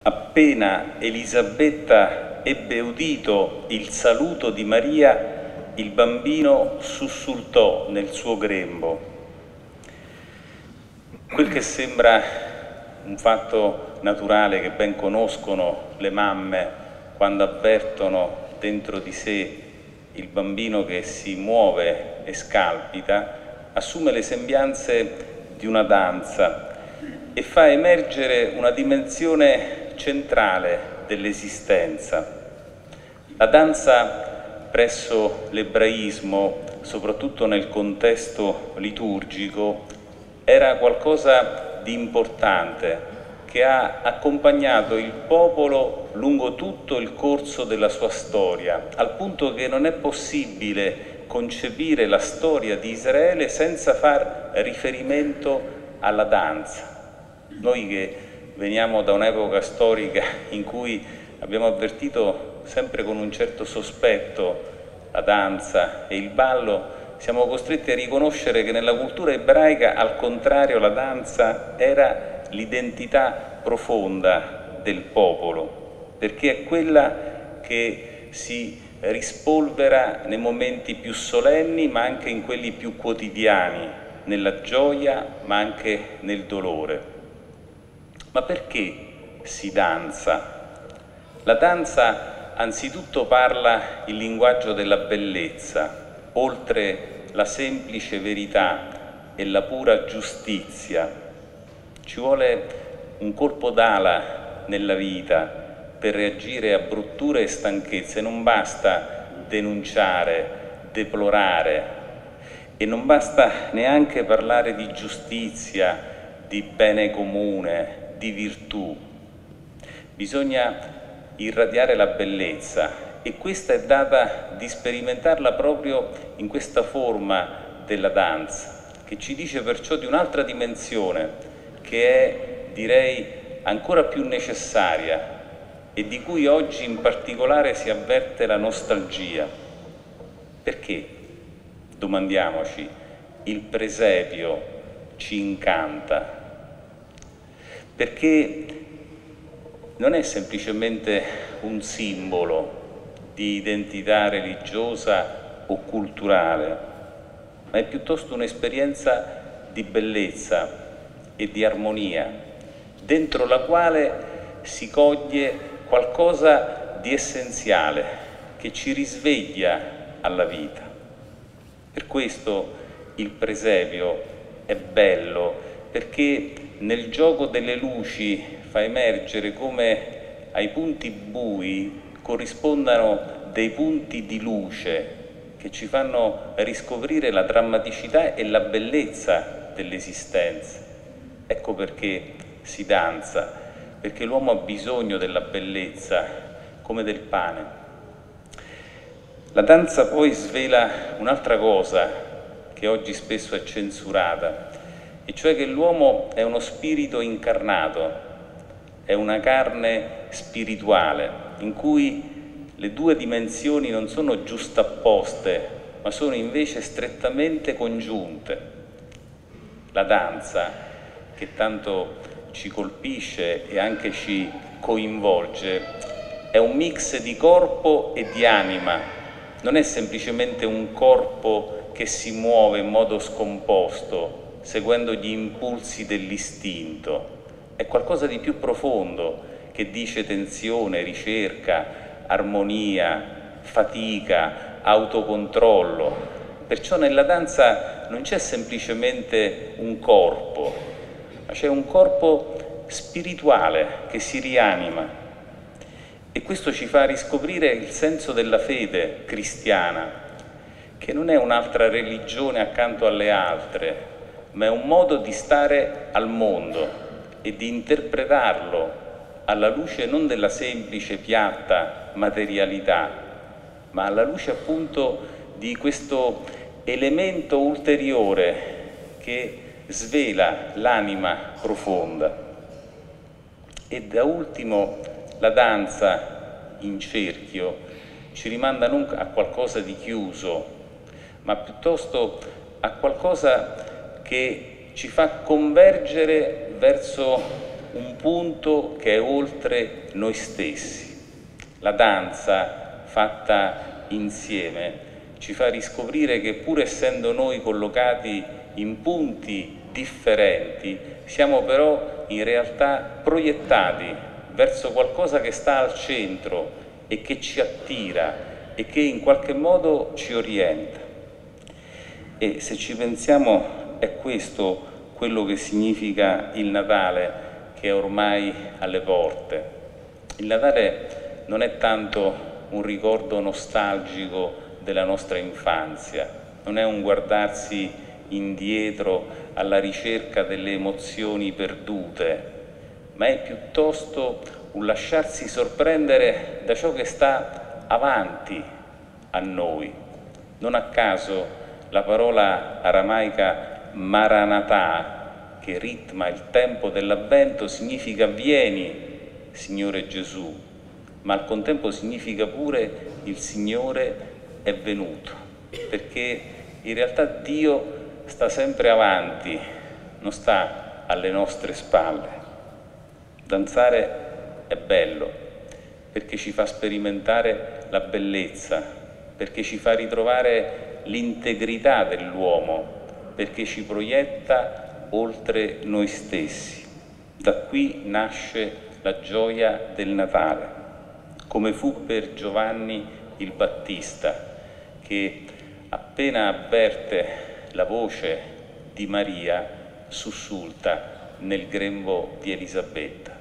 Appena Elisabetta ebbe udito il saluto di Maria, il bambino sussultò nel suo grembo. Quel che sembra un fatto naturale che ben conoscono le mamme quando avvertono dentro di sé il bambino che si muove e scalpita, assume le sembianze di una danza e fa emergere una dimensione centrale dell'esistenza. La danza presso l'ebraismo, soprattutto nel contesto liturgico, era qualcosa di importante che ha accompagnato il popolo lungo tutto il corso della sua storia, al punto che non è possibile concepire la storia di Israele senza far riferimento alla danza. Noi che veniamo da un'epoca storica in cui abbiamo avvertito sempre con un certo sospetto la danza e il ballo, siamo costretti a riconoscere che nella cultura ebraica, al contrario, la danza era l'identità profonda del popolo, perché è quella che si rispolvera nei momenti più solenni, ma anche in quelli più quotidiani, nella gioia, ma anche nel dolore. Ma perché si danza? La danza anzitutto parla il linguaggio della bellezza, oltre la semplice verità e la pura giustizia. Ci vuole un colpo d'ala nella vita per reagire a brutture e stanchezze. Non basta denunciare, deplorare e non basta neanche parlare di giustizia, di bene comune, di virtù. Bisogna irradiare la bellezza e questa è data di sperimentarla proprio in questa forma della danza, che ci dice perciò di un'altra dimensione che è, direi, ancora più necessaria e di cui oggi in particolare si avverte la nostalgia. Perché, domandiamoci, il presepio ci incanta? Perché non è semplicemente un simbolo di identità religiosa o culturale, ma è piuttosto un'esperienza di bellezza e di armonia, dentro la quale si coglie qualcosa di essenziale che ci risveglia alla vita. Per questo il presepio è bello, perché nel gioco delle luci fa emergere come ai punti bui corrispondano dei punti di luce che ci fanno riscoprire la drammaticità e la bellezza dell'esistenza. Ecco perché si danza, perché l'uomo ha bisogno della bellezza come del pane. La danza poi svela un'altra cosa che oggi spesso è censurata, e cioè che l'uomo è uno spirito incarnato, è una carne spirituale, in cui le due dimensioni non sono giustapposte, ma sono invece strettamente congiunte. La danza, che tanto ci colpisce e anche ci coinvolge, è un mix di corpo e di anima, non è semplicemente un corpo che si muove in modo scomposto, seguendo gli impulsi dell'istinto. È qualcosa di più profondo che dice tensione, ricerca, armonia, fatica, autocontrollo. Perciò nella danza non c'è semplicemente un corpo, ma c'è un corpo spirituale che si rianima. E questo ci fa riscoprire il senso della fede cristiana, che non è un'altra religione accanto alle altre, ma è un modo di stare al mondo e di interpretarlo alla luce non della semplice piatta materialità, ma alla luce appunto di questo elemento ulteriore che svela l'anima profonda. E da ultimo la danza in cerchio ci rimanda non a qualcosa di chiuso, ma piuttosto a qualcosa che ci fa convergere verso un punto che è oltre noi stessi. La danza fatta insieme ci fa riscoprire che pur essendo noi collocati in punti differenti, siamo però in realtà proiettati verso qualcosa che sta al centro e che ci attira e che in qualche modo ci orienta. E se ci pensiamo è questo quello che significa il Natale, che è ormai alle porte. Il Natale non è tanto un ricordo nostalgico della nostra infanzia, non è un guardarsi indietro alla ricerca delle emozioni perdute, ma è piuttosto un lasciarsi sorprendere da ciò che sta avanti a noi. Non a caso la parola aramaica Maranatha, che ritma il tempo dell'Avvento, significa vieni, Signore Gesù, ma al contempo significa pure il Signore è venuto, perché in realtà Dio sta sempre avanti, non sta alle nostre spalle. Danzare è bello, perché ci fa sperimentare la bellezza, perché ci fa ritrovare l'integrità dell'uomo, perché ci proietta oltre noi stessi. Da qui nasce la gioia del Natale, come fu per Giovanni il Battista, che appena avverte la voce di Maria sussulta nel grembo di Elisabetta.